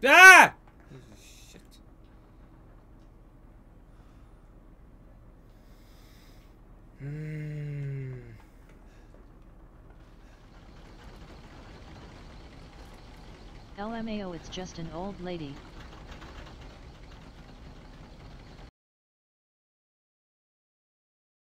Ah! Shit. LMAO, it's just an old lady.